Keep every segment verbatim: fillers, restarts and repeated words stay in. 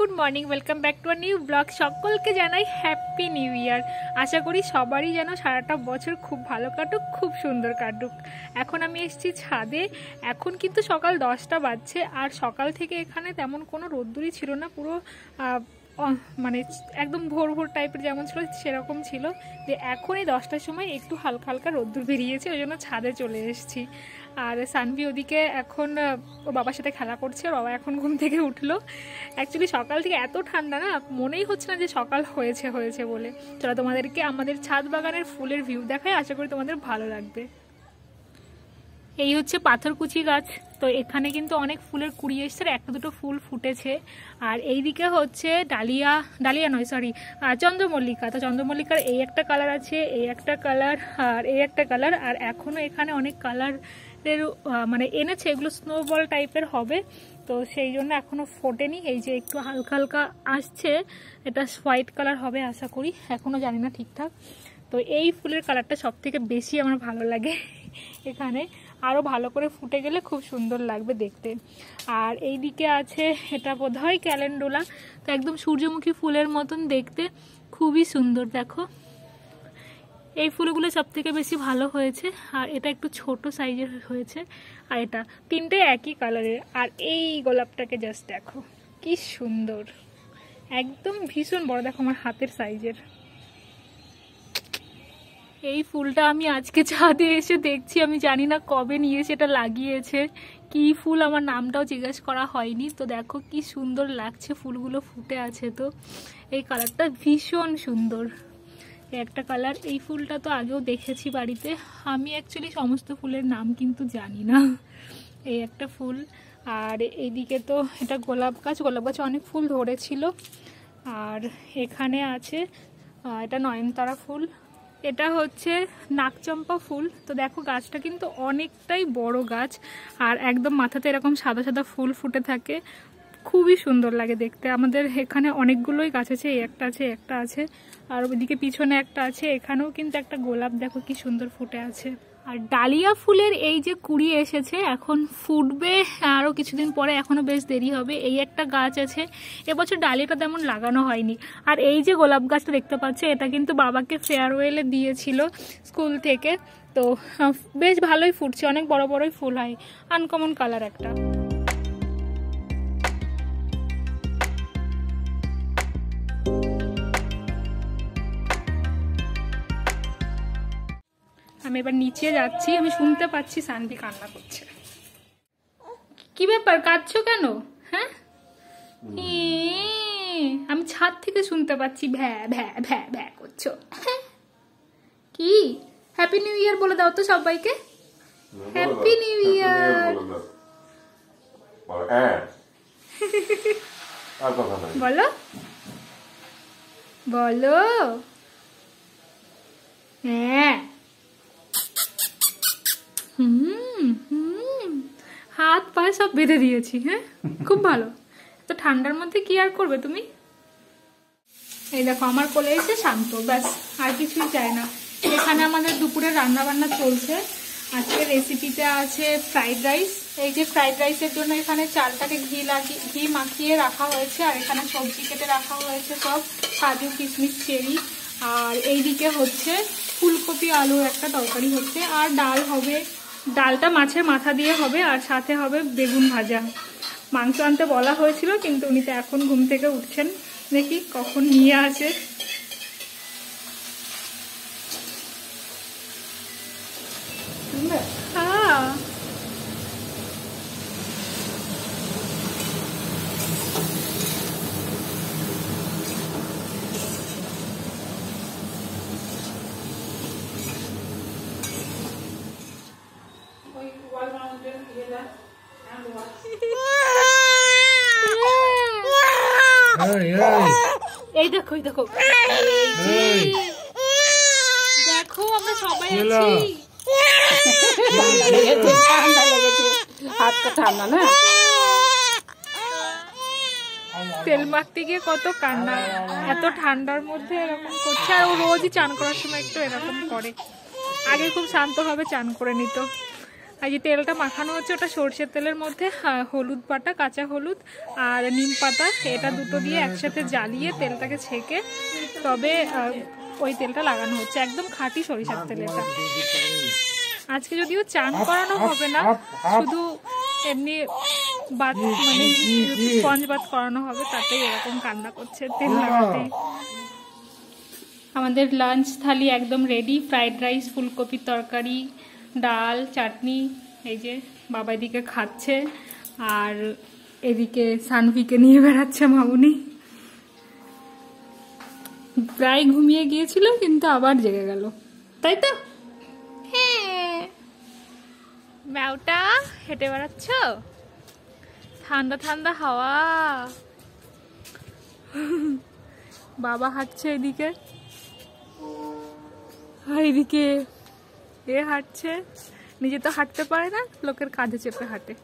Good morning, welcome back to a new blog. সকলকে জানাই happy new year. আশা করি সবারই যেন সারাটা বছর খুব ভালো কাটুক, খুব সুন্দর কাটুক। এখন আমি এসেছি ছাদে। এখন কিন্তু সকাল দশটা বাজছে, আর সকাল থেকে এখানে তেমন কোনো রোদ্দুরই ছিল না, পুরো মানে একদম ভোর ভোর টাইপের যেমন ছিল সেরকম ছিল। যে এখনই দশটার সময় একটু হালকা হালকা রোদ্দুর বেরিয়েছে, ওই জন্য ছাদে চলে এসেছি। আর সানভি ওদিকে এখন ওর বাবার সাথে খেলা করছে, ওর বাবা এখন ঘুম থেকে উঠলো। অ্যাকচুয়ালি সকাল থেকে এত ঠান্ডা না, মনেই হচ্ছে না যে সকাল হয়েছে হয়েছে বলে। চলো তোমাদেরকে আমাদের ছাদ বাগানের ফুলের ভিউ দেখায়, আশা করি তোমাদের ভালো লাগবে। এই হচ্ছে পাথরকুচি গাছ, তো এখানে কিন্তু অনেক ফুলের কুড়ি এসছে, একটা দুটো ফুল ফুটেছে। আর এইদিকে হচ্ছে ডালিয়া, ডালিয়া নয় সরি চন্দ্রমল্লিকা। তো চন্দ্রমল্লিকার এই একটা কালার আছে, এই একটা কালার, আর এই একটা কালার। আর এখনও এখানে অনেক কালারের মানে এনেছে, এগুলো স্নোবল টাইপের হবে, তো সেই জন্য এখনও ফোটেনি। এই যে একটু হালকা হালকা আসছে, এটা হোয়াইট কালার হবে আশা করি, এখনও জানি না ঠিকঠাক। তো এই ফুলের কালারটা সব থেকে বেশি আমার ভালো লাগে। এখানে আরও ভালো করে ফুটে গেলে খুব সুন্দর লাগবে দেখতে। আর এই দিকে আছে, এটা বোধহয় ক্যালেন্ডুলা, তো একদম সূর্যমুখী ফুলের মতন দেখতে, খুবই সুন্দর। দেখো এই ফুলগুলো সব থেকে বেশি ভালো হয়েছে, আর এটা একটু ছোট সাইজের হয়েছে, আর এটা তিনটে একই কালারের। আর এই গোলাপটাকে জাস্ট দেখো কি সুন্দর, একদম ভীষণ বড়, দেখো আমার হাতের সাইজের। এই ফুলটা আমি আজকে ছাদে এসে দেখছি, আমি জানি না কবে নিয়ে সেটা লাগিয়েছে, কি ফুল আমার নামটাও জিজ্ঞেস করা হয়নি। তো দেখো কি সুন্দর লাগছে, ফুলগুলো ফুটে আছে, তো এই কালারটা ভীষণ সুন্দর। একটা কালার, এই ফুলটা তো আগেও দেখেছি বাড়িতে। আমি অ্যাকচুয়ালি সমস্ত ফুলের নাম কিন্তু জানি না। এই একটা ফুল, আর এইদিকে তো এটা গোলাপ গাছ, গোলাপ গাছে অনেক ফুল ধরেছিল। আর এখানে আছে এটা নয়নতারা ফুল, এটা হচ্ছে নাকচম্পা ফুল। তো দেখো গাছটা কিন্তু অনেকটাই বড় গাছ, আর একদম মাথাতে এরকম সাদা সাদা ফুল ফুটে থাকে, খুবই সুন্দর লাগে দেখতে। আমাদের এখানে অনেকগুলোই গাছ আছে, এই একটা আছে, একটা আছে, আর ওইদিকে পিছনে একটা আছে। এখানেও কিন্তু একটা গোলাপ দেখো কি সুন্দর ফুটে আছে। আর ডালিয়া ফুলের এই যে কুড়ি এসেছে, এখন ফুটবে আরও কিছুদিন পরে, এখনও বেশ দেরি হবে। এই একটা গাছ আছে, এবছর ডালিয়াটা তেমন লাগানো হয়নি। আর এই যে গোলাপ গাছটা দেখতে পাচ্ছে, এটা কিন্তু বাবাকে ফেয়ারওয়েলে দিয়েছিল স্কুল থেকে, তো বেশ ভালোই ফুটছে, অনেক বড় বড়ই ফুল হয়, আনকমন কালার একটা। আমি এবার নিচে যাচ্ছি, আমি শুনতে পাচ্ছি সানভি কান্না করছে। কি ব্যাপার, কাঁদছো কেন? হ্যাঁ, আমি ছাদ থেকে শুনতে পাচ্ছি, ভ্যা ভ্যা ভ্যা ভ্যা করছো। কি হ্যাপি নিউ ইয়ার বলে দাও তো সবাইকে, হ্যাপি নিউ ইয়ার বলো বলো। হ্যাঁ, হুম হুম হাত পা সব বেঁধে দিয়েছি। হ্যাঁ, খুব ভালো। তো ঠান্ডার মধ্যে কি আর করবে তুমি। এই দেখো আমার কোলে এসে শান্ত, ব্যাস আর কিছুই চাই না। এখানে আমাদের দুপুরে রান্না বান্না চলছে। আজকে রেসিপিতে আছে ফ্রাইড রাইস। এই যে ফ্রাইড রাইসের জন্য এখানে চালটাকে ঘি লাগিয়ে ঘি মাখিয়ে রাখা হয়েছে, আর এখানে সবজি কেটে রাখা হয়েছে সব, কাজু কিশমিশ চেরি। আর এইদিকে হচ্ছে ফুলকপি আলুর একটা তরকারি হচ্ছে, আর ডাল হবে। ডালটা মাছের মাথা দিয়ে হবে, আর সাথে হবে বেগুন ভাজা। মাংস আনতে বলা হয়েছিল, কিন্তু উনি তো এখন ঘুম থেকে উঠছেন, দেখি কখন নিয়ে আসে। হ্যাঁ, এই দেখো এই দেখো দেখো আমরা সবাই আছি। ঠান্ডা লেগেছে, হাতটা ঠান্ডা না, তেল মাখতে গিয়ে কত কান্না, এত ঠান্ডার মধ্যে এরকম করছে। আর ও রোজই চান করার সময় একটু এরকম করে, আগে খুব শান্তভাবে চান করে নিত। আর যে তেলটা মাখানো হচ্ছে ওটা সর্ষের তেলের মধ্যে হলুদ বাটা, কাঁচা হলুদ আর নিম পাতা, এটা দুটো দিয়ে একসাথে জ্বালিয়ে তেলটাকে ছেঁকে তবে ওই তেলটা লাগানো হচ্ছে, একদম খাঁটি সরিষার তেল এটা। আজকে যদিও চান করানো হবে না, শুধু এমনি বাত মানে স্পঞ্জ বাত করানো হবে, তাতেই এরকম কান্না করছে তেল লাগাতেই। আমাদের লাঞ্চ থালি একদম রেডি, ফ্রাইড রাইস, ফুলকপির তরকারি, ডাল, চাটনি। এই যে বাবা এদিকে খাচ্ছে আর এদিকে সানভিকে নিয়ে বেড়াচ্ছে মামুনি। প্রায় ঘুমিয়ে গিয়েছিল কিন্তু আবার জেগে গেল, তাই তো? হ্যাঁ, ম্যাওটা হেঁটে বেড়াচ্ছ, ঠান্ডা ঠান্ডা হাওয়া। বাবা হাঁটছে এদিকে আর এদিকে এ হাঁটছে, নিজে তো হাঁটতে পারে না, লোকের কাঁধে চেপে হাঁটে।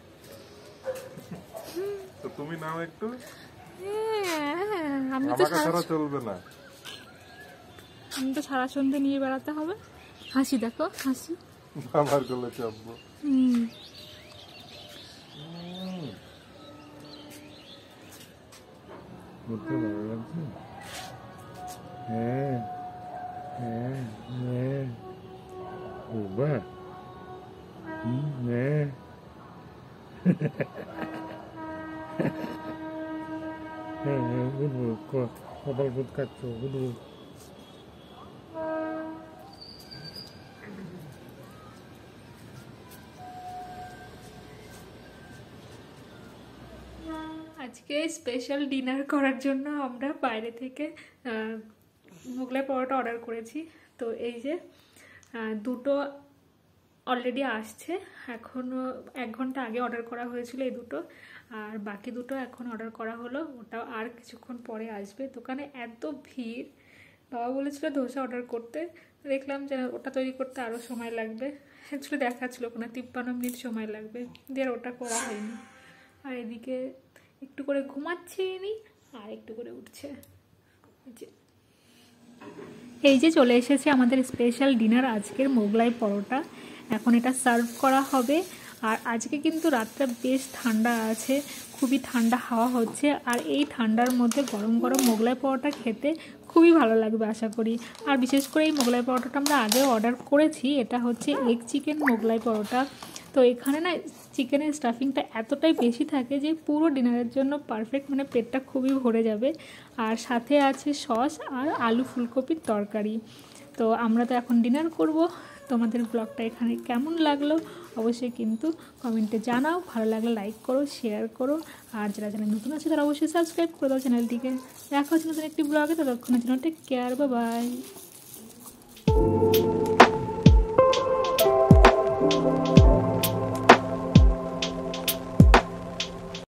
তো তুমি নাও একটু। হ্যাঁ, আমি তো সারা চলবে না, আমি তো সারা সন্ধ্যে নিয়ে বেড়াতে হবে। হাসি দেখো, হাসি আমার গলে চাপবো। হুম, হ্যাঁ হ্যাঁ হ্যাঁ বাবা, হ্যাঁ হ্যাঁ বুঝবো, কপাল ফুট কাটছো, বুঝবো। আজকে স্পেশাল ডিনার করার জন্য আমরা বাইরে থেকে মোগলাই পরোটা অর্ডার করেছি। তো এই যে দুটো অলরেডি আসছে, এখনও এক ঘন্টা আগে অর্ডার করা হয়েছিল এই দুটো, আর বাকি দুটো এখন অর্ডার করা হলো, ওটাও আর কিছুক্ষণ পরে আসবে। দোকানে এত ভিড়, বাবা বলেছিল ধোসা অর্ডার করতে, দেখলাম যে ওটা তৈরি করতে আরও সময় লাগবে, অ্যাকচুয়ালি দেখাচ্ছিল ওখানে তিপ্পান্ন মিনিট সময় লাগবে, দিয়ে আর ওটা করা হয়নি। আর এদিকে একটু করে ঘুমাচ্ছে নি আর একটু করে উঠছে। এই যে চলে এসেছে আমাদের স্পেশাল ডিনার, আজকের মোগলাই পরোটা। এখন এটা সার্ভ করা হবে। আর আজকে কিন্তু রাতটা বেশ ঠান্ডা আছে, খুবই ঠান্ডা হাওয়া হচ্ছে, আর এই ঠান্ডার মধ্যে গরম গরম মোগলাই পরোটা খেতে খুবই ভালো লাগবে আশা করি। আর বিশেষ করে এই মোগলাই পরোটাটা আমরা আগেও অর্ডার করেছি, এটা হচ্ছে এগ চিকেন মোগলাই পরোটা। তো এখানে না চিকেনের স্টাফিংটা এতটাই বেশি থাকে যে পুরো ডিনারের জন্য পারফেক্ট, মানে পেটটা খুবই ভরে যাবে। আর সাথে আছে সস আর আলু ফুলকপির তরকারি। তো আমরা তো এখন ডিনার করব। তোমাদের ব্লগটা এখানে কেমন লাগলো অবশ্যই কিন্তু কমেন্টে জানাও, ভালো লাগলে লাইক করো, শেয়ার করো, আর যারা চ্যানেল নতুন আছে তারা অবশ্যই সাবস্ক্রাইব করে দাও চ্যানেলটিকে। দেখা হচ্ছে নতুন একটি ব্লগে, ততক্ষণের জন্য টেক কেয়ার, বাই বাই।